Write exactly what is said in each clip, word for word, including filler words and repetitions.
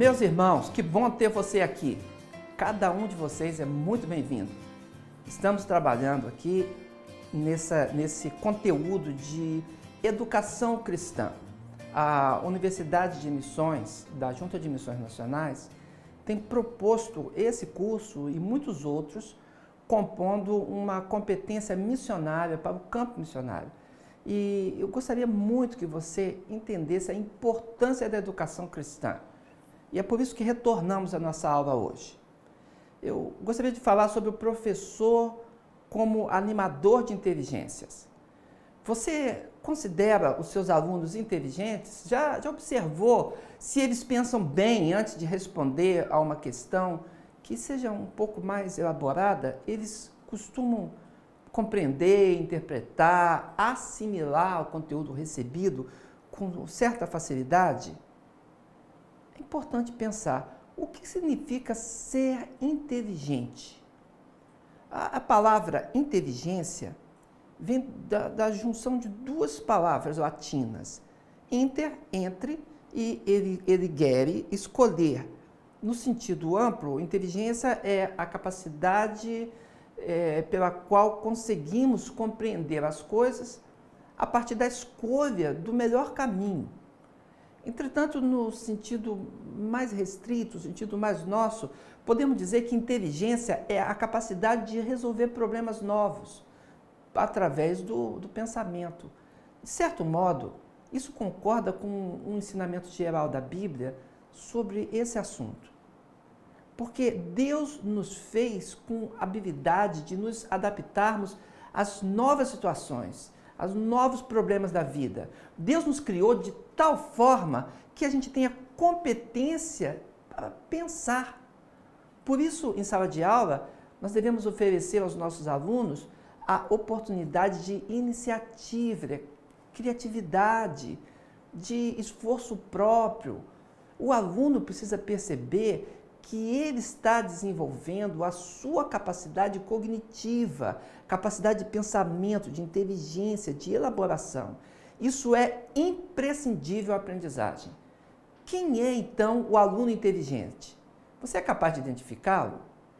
Meus irmãos, que bom ter você aqui. Cada um de vocês é muito bem-vindo. Estamos trabalhando aqui nessa, nesse conteúdo de educação cristã. A Universidade de Missões, da Junta de Missões Nacionais, tem proposto esse curso e muitos outros, compondo uma competência missionária para o campo missionário. E eu gostaria muito que você entendesse a importância da educação cristã. E é por isso que retornamos à nossa aula hoje. Eu gostaria de falar sobre o professor como animador de inteligências. Você considera os seus alunos inteligentes? Já, já observou se eles pensam bem antes de responder a uma questão que seja um pouco mais elaborada? Eles costumam compreender, interpretar, assimilar o conteúdo recebido com certa facilidade? É importante pensar o que significa ser inteligente. A, a palavra inteligência vem da, da junção de duas palavras latinas, inter, entre, e eligere, escolher. No sentido amplo, inteligência é a capacidade é, pela qual conseguimos compreender as coisas a partir da escolha do melhor caminho. Entretanto, no sentido mais restrito, no sentido mais nosso, podemos dizer que inteligência é a capacidade de resolver problemas novos através do, do pensamento. De certo modo, isso concorda com um ensinamento geral da Bíblia sobre esse assunto. Porque Deus nos fez com habilidade de nos adaptarmos às novas situações, aos novos problemas da vida. Deus nos criou de tal forma que a gente tenha competência para pensar. Por isso, em sala de aula, nós devemos oferecer aos nossos alunos a oportunidade de iniciativa, criatividade, de esforço próprio. O aluno precisa perceber que ele está desenvolvendo a sua capacidade cognitiva, capacidade de pensamento, de inteligência, de elaboração. Isso é imprescindível à aprendizagem. Quem é, então, o aluno inteligente? Você é capaz de identificá-lo?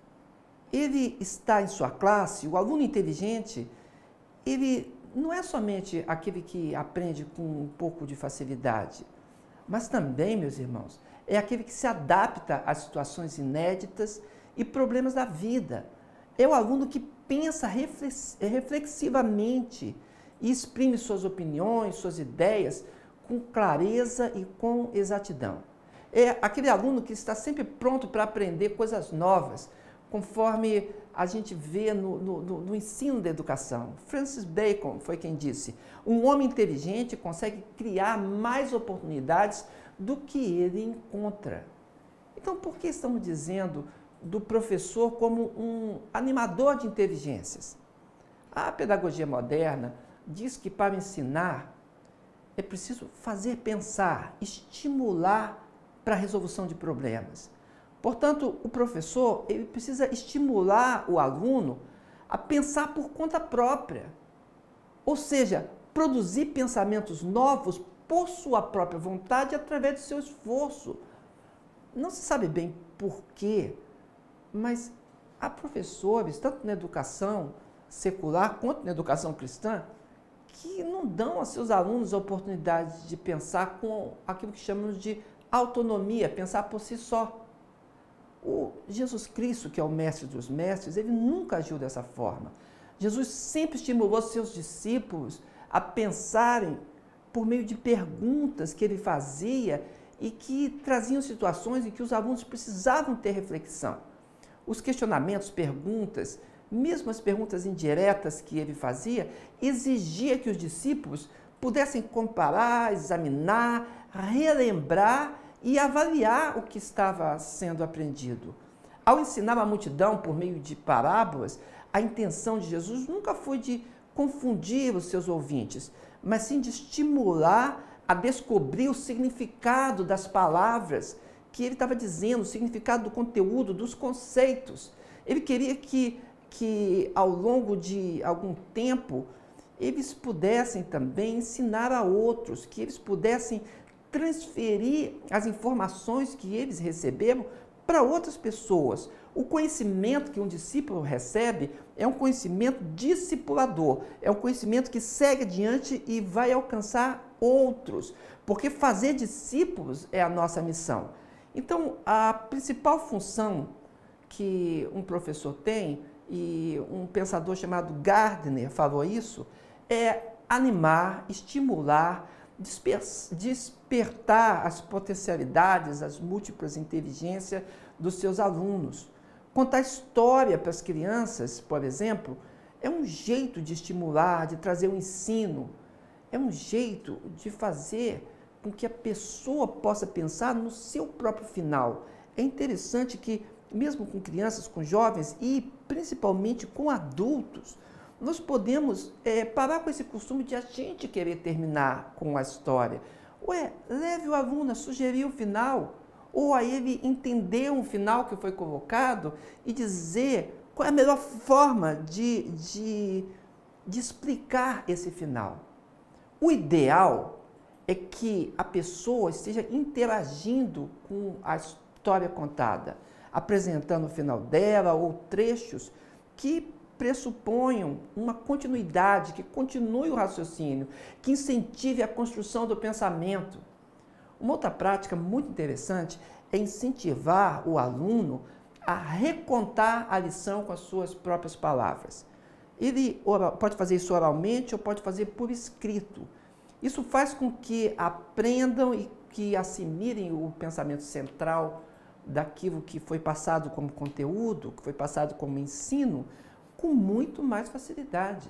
Ele está em sua classe, o aluno inteligente, ele não é somente aquele que aprende com um pouco de facilidade, mas também, meus irmãos, é aquele que se adapta às situações inéditas e problemas da vida. É o aluno que pensa reflexivamente e exprime suas opiniões, suas ideias com clareza e com exatidão. É aquele aluno que está sempre pronto para aprender coisas novas, conforme a gente vê no, no, no ensino da educação. Francis Bacon foi quem disse: um homem inteligente consegue criar mais oportunidades do que ele encontra. Então, por que estamos dizendo do professor como um animador de inteligências? A pedagogia moderna diz que para ensinar é preciso fazer pensar, estimular para a resolução de problemas. Portanto, o professor ele precisa estimular o aluno a pensar por conta própria, ou seja, produzir pensamentos novos por sua própria vontade através do seu esforço. Não se sabe bem por quê, mas há professores, tanto na educação secular quanto na educação cristã, que não dão a seus alunos a oportunidade de pensar com aquilo que chamamos de autonomia, pensar por si só. O Jesus Cristo, que é o mestre dos mestres, ele nunca agiu dessa forma. Jesus sempre estimulou seus discípulos a pensarem por meio de perguntas que ele fazia e que traziam situações em que os alunos precisavam ter reflexão. Os questionamentos, perguntas, mesmo as perguntas indiretas que ele fazia, exigia que os discípulos pudessem comparar, examinar, relembrar e avaliar o que estava sendo aprendido. Ao ensinar a multidão por meio de parábolas, a intenção de Jesus nunca foi de confundir os seus ouvintes, mas sim de estimular a descobrir o significado das palavras que ele estava dizendo, o significado do conteúdo, dos conceitos. Ele queria que, que ao longo de algum tempo, eles pudessem também ensinar a outros, que eles pudessem transferir as informações que eles receberam para outras pessoas. O conhecimento que um discípulo recebe é um conhecimento discipulador, é um conhecimento que segue adiante e vai alcançar outros, porque fazer discípulos é a nossa missão. Então, a principal função que um professor tem, e um pensador chamado Gardner falou isso, é animar, estimular, despertar as potencialidades, as múltiplas inteligências dos seus alunos. Contar história para as crianças, por exemplo, é um jeito de estimular, de trazer o ensino, é um jeito de fazer com que a pessoa possa pensar no seu próprio final. É interessante que, mesmo com crianças, com jovens e principalmente com adultos, nós podemos é, parar com esse costume de a gente querer terminar com a história. Ué, leve o aluno a sugerir o final, ou a ele entender um final que foi colocado e dizer qual é a melhor forma de, de, de explicar esse final. O ideal é que a pessoa esteja interagindo com a história contada, apresentando o final dela ou trechos que pressuponham uma continuidade, que continue o raciocínio, que incentive a construção do pensamento. Uma outra prática muito interessante é incentivar o aluno a recontar a lição com as suas próprias palavras. Ele pode fazer isso oralmente ou pode fazer por escrito. Isso faz com que aprendam e que assimilem o pensamento central daquilo que foi passado como conteúdo, que foi passado como ensino, com muito mais facilidade.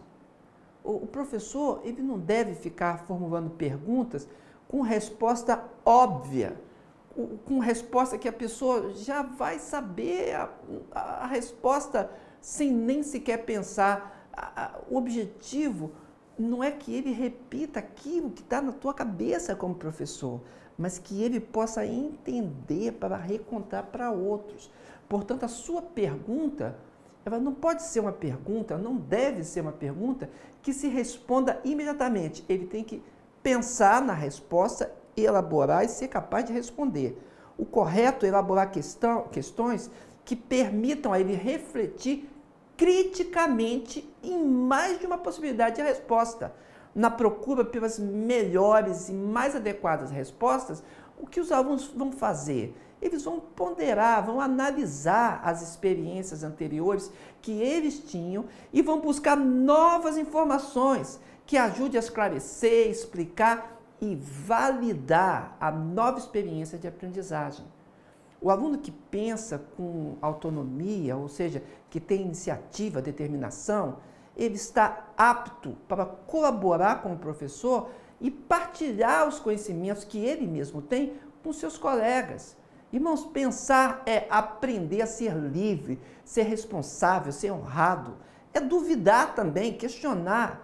O professor, ele não deve ficar formulando perguntas com resposta óbvia, com resposta que a pessoa já vai saber a, a resposta sem nem sequer pensar. O objetivo não é que ele repita aquilo que está na tua cabeça como professor, mas que ele possa entender para recontar para outros. Portanto, a sua pergunta, ela não pode ser uma pergunta, não deve ser uma pergunta que se responda imediatamente. Ele tem que pensar na resposta, elaborar e ser capaz de responder. O correto é elaborar questão, questões que permitam a ele refletir criticamente em mais de uma possibilidade de resposta. Na procura pelas melhores e mais adequadas respostas, o que os alunos vão fazer? Eles vão ponderar, vão analisar as experiências anteriores que eles tinham e vão buscar novas informações que ajudem a esclarecer, explicar e validar a nova experiência de aprendizagem. O aluno que pensa com autonomia, ou seja, que tem iniciativa, determinação, ele está apto para colaborar com o professor e partilhar os conhecimentos que ele mesmo tem com seus colegas. Irmãos, pensar é aprender a ser livre, ser responsável, ser honrado. É duvidar também, questionar.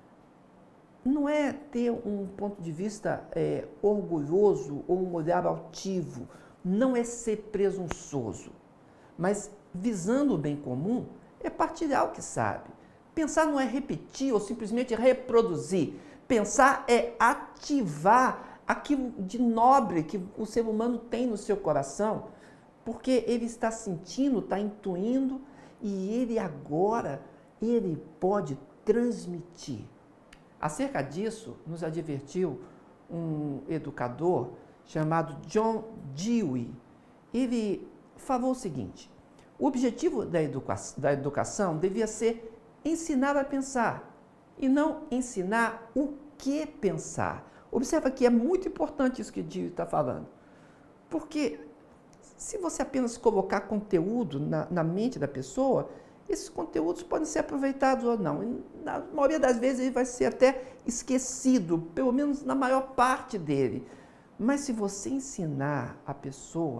Não é ter um ponto de vista é, orgulhoso ou um olhar altivo. Não é ser presunçoso. Mas, visando o bem comum, é partilhar o que sabe. Pensar não é repetir ou simplesmente reproduzir. Pensar é ativar aquilo de nobre que o ser humano tem no seu coração, porque ele está sentindo, está intuindo, e ele agora, ele pode transmitir. Acerca disso, nos advertiu um educador chamado John Dewey. Ele falou o seguinte: o objetivo da educação, da educação devia ser ensinar a pensar, e não ensinar o que pensar. Observa que é muito importante isso que o Dewey está falando, porque se você apenas colocar conteúdo na, na mente da pessoa, esses conteúdos podem ser aproveitados ou não. E na maioria das vezes ele vai ser até esquecido, pelo menos na maior parte dele. Mas se você ensinar a pessoa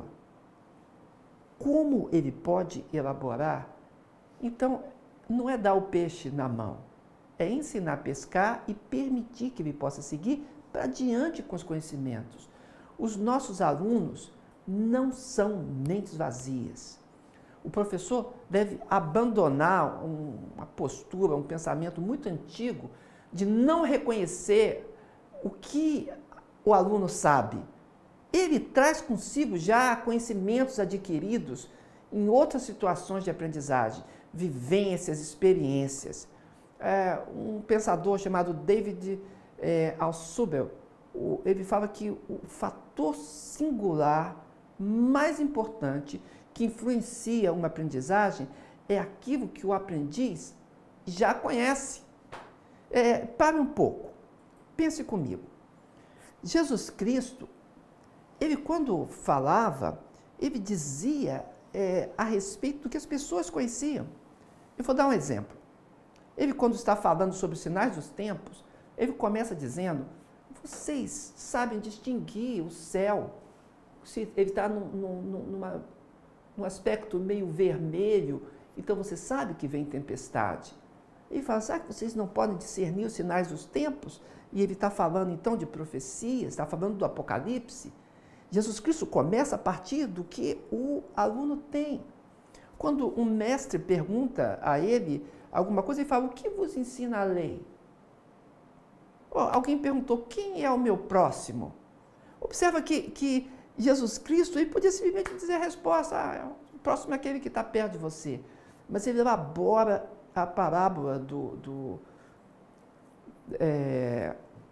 como ele pode elaborar, então não é dar o peixe na mão, é ensinar a pescar e permitir que ele possa seguir para adiante com os conhecimentos. Os nossos alunos não são mentes vazias. O professor deve abandonar uma postura, um pensamento muito antigo de não reconhecer o que o aluno sabe? Ele traz consigo já conhecimentos adquiridos em outras situações de aprendizagem, vivências, experiências. É, um pensador chamado David é, Altshuler, ele fala que o fator singular mais importante que influencia uma aprendizagem é aquilo que o aprendiz já conhece. É, pare um pouco, pense comigo. Jesus Cristo, ele quando falava, ele dizia é, a respeito do que as pessoas conheciam. Eu vou dar um exemplo. Ele quando está falando sobre os sinais dos tempos, ele começa dizendo, vocês sabem distinguir o céu, se ele está num, num, numa, num aspecto meio vermelho, então você sabe que vem tempestade. Ele fala, sabe que vocês não podem discernir os sinais dos tempos? E ele está falando então de profecias, está falando do Apocalipse. Jesus Cristo começa a partir do que o aluno tem. Quando um mestre pergunta a ele alguma coisa, ele fala, o que vos ensina a lei? Oh, alguém perguntou, quem é o meu próximo? Observa que, que Jesus Cristo, ele podia simplesmente dizer a resposta, ah, o próximo é aquele que está perto de você. Mas ele elabora a parábola do... do é,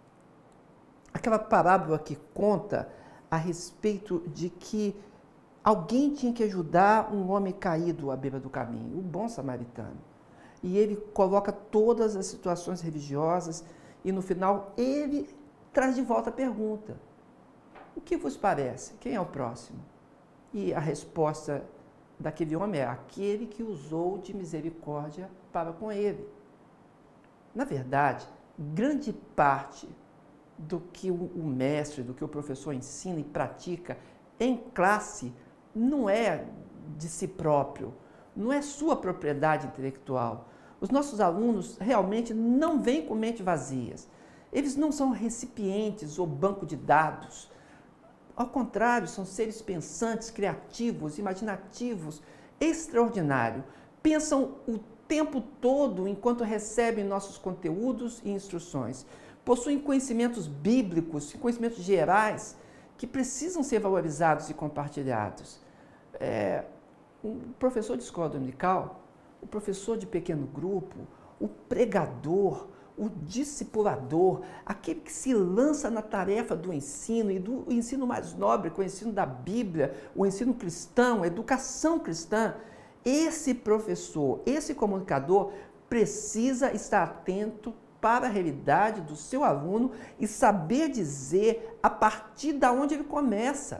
aquela parábola que conta a respeito de que alguém tinha que ajudar um homem caído à beira do caminho, o bom samaritano. E ele coloca todas as situações religiosas e no final ele traz de volta a pergunta. O que vos parece? Quem é o próximo? E a resposta daquele homem é aquele que usou de misericórdia para com ele. Na verdade, grande parte do que o mestre, do que o professor ensina e pratica em classe não é de si próprio, não é sua propriedade intelectual. Os nossos alunos realmente não vêm com mente vazias. Eles não são recipientes ou banco de dados. Ao contrário, são seres pensantes, criativos, imaginativos, extraordinários. Pensam o tempo todo enquanto recebem nossos conteúdos e instruções. Possuem conhecimentos bíblicos, conhecimentos gerais, que precisam ser valorizados e compartilhados. É, um professor de escola dominical, o professor de pequeno grupo, o pregador, o discipulador, aquele que se lança na tarefa do ensino e do ensino mais nobre, que é o ensino da Bíblia, o ensino cristão, a educação cristã, esse professor, esse comunicador precisa estar atento para a realidade do seu aluno e saber dizer a partir de onde ele começa.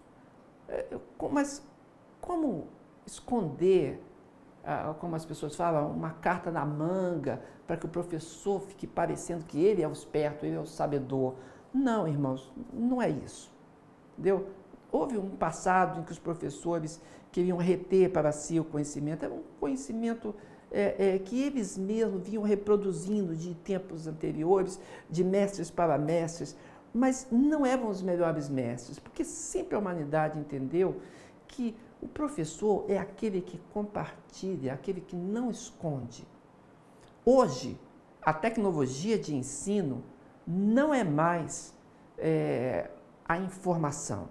Mas como esconder, como as pessoas falam, uma carta na manga para que o professor fique parecendo que ele é o esperto, ele é o sabedor? Não, irmãos, não é isso. Entendeu? Houve um passado em que os professores queriam reter para si o conhecimento, era um conhecimento é, é, que eles mesmos vinham reproduzindo de tempos anteriores, de mestres para mestres, mas não eram os melhores mestres, porque sempre a humanidade entendeu que o professor é aquele que compartilha, aquele que não esconde. Hoje, a tecnologia de ensino não é mais é, a informação,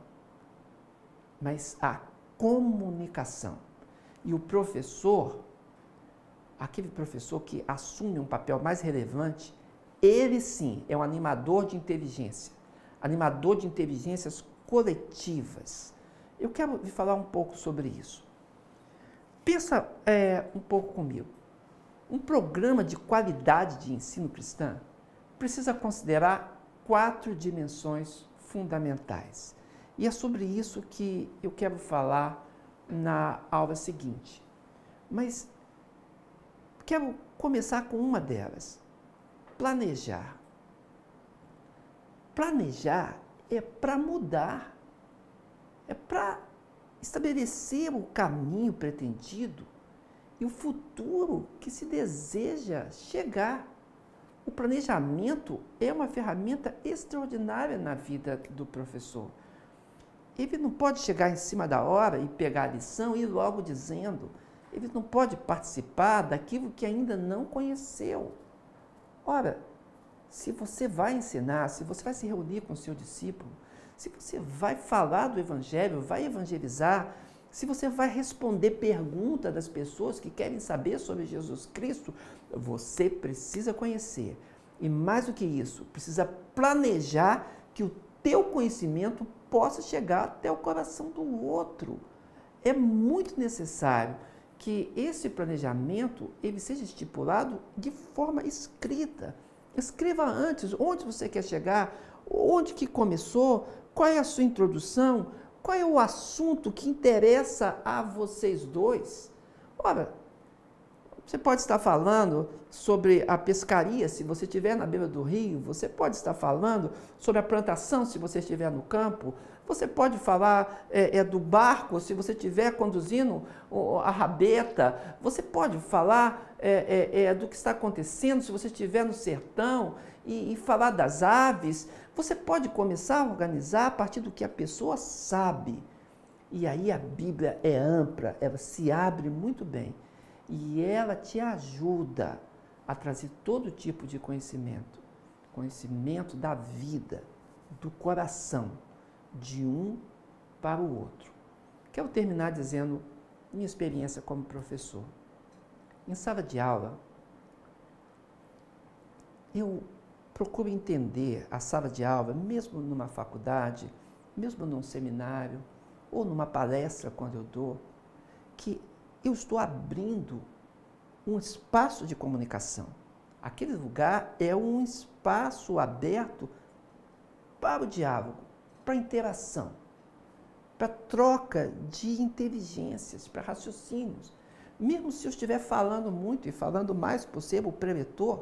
mas a comunicação. E o professor, aquele professor que assume um papel mais relevante, ele sim é um animador de inteligência, animador de inteligências coletivas. Eu quero lhe falar um pouco sobre isso. Pensa é, um pouco comigo. Um programa de qualidade de ensino cristã precisa considerar quatro dimensões fundamentais. E é sobre isso que eu quero falar na aula seguinte. Mas quero começar com uma delas. Planejar. Planejar é para mudar. É para estabelecer o caminho pretendido e o futuro que se deseja chegar. O planejamento é uma ferramenta extraordinária na vida do professor. Ele não pode chegar em cima da hora e pegar a lição e ir logo dizendo. Ele não pode participar daquilo que ainda não conheceu. Ora, se você vai ensinar, se você vai se reunir com o seu discípulo, se você vai falar do Evangelho, vai evangelizar, se você vai responder perguntas das pessoas que querem saber sobre Jesus Cristo, você precisa conhecer. E mais do que isso, precisa planejar que o teu conhecimento possa chegar até o coração do outro. É muito necessário que esse planejamento ele seja estipulado de forma escrita. Escreva antes onde você quer chegar, onde que começou, qual é a sua introdução, qual é o assunto que interessa a vocês dois. Ora, você pode estar falando sobre a pescaria, se você estiver na beira do rio. Você pode estar falando sobre a plantação, se você estiver no campo. Você pode falar é, é, do barco, se você estiver conduzindo a rabeta. Você pode falar é, é, é, do que está acontecendo, se você estiver no sertão, e, e falar das aves. Você pode começar a organizar a partir do que a pessoa sabe. E aí a Bíblia é ampla, ela se abre muito bem. E ela te ajuda a trazer todo tipo de conhecimento. Conhecimento da vida, do coração, de um para o outro. Quero terminar dizendo minha experiência como professor. Em sala de aula, eu procuro entender a sala de aula, mesmo numa faculdade, mesmo num seminário, ou numa palestra quando eu dou, que eu estou abrindo um espaço de comunicação. Aquele lugar é um espaço aberto para o diálogo, para a interação, para a troca de inteligências, para raciocínios. Mesmo se eu estiver falando muito e falando mais por ser o preletor,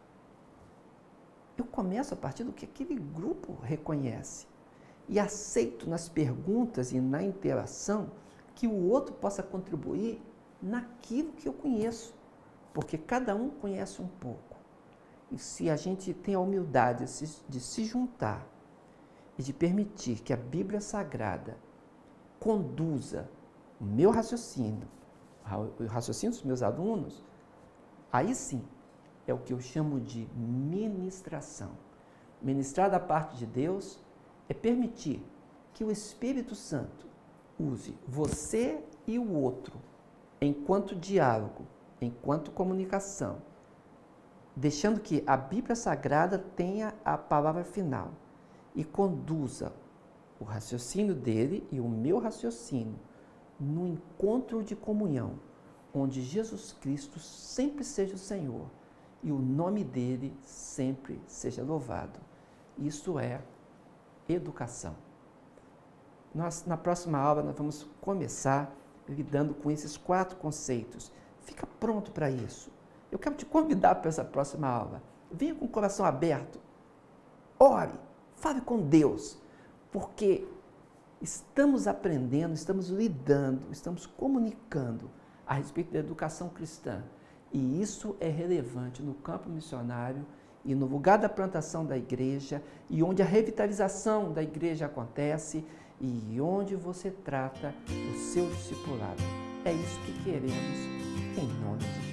eu começo a partir do que aquele grupo reconhece e aceito nas perguntas e na interação que o outro possa contribuir naquilo que eu conheço, porque cada um conhece um pouco. E se a gente tem a humildade de se, de se juntar e de permitir que a Bíblia Sagrada conduza o meu raciocínio, o raciocínio dos meus alunos, aí sim é o que eu chamo de ministração. Ministrar da parte de Deus é permitir que o Espírito Santo use você e o outro enquanto diálogo, enquanto comunicação, deixando que a Bíblia Sagrada tenha a palavra final e conduza o raciocínio dele e o meu raciocínio no encontro de comunhão, onde Jesus Cristo sempre seja o Senhor e o nome dele sempre seja louvado. Isso é educação. Nós, na próxima aula, nós vamos começar lidando com esses quatro conceitos. Fica pronto para isso. Eu quero te convidar para essa próxima aula. Venha com o coração aberto. Ore, fale com Deus, porque estamos aprendendo, estamos lidando, estamos comunicando a respeito da educação cristã. E isso é relevante no campo missionário e no lugar da plantação da igreja, e onde a revitalização da igreja acontece, e onde você trata o seu discipulado. É isso que queremos, em nome de Jesus.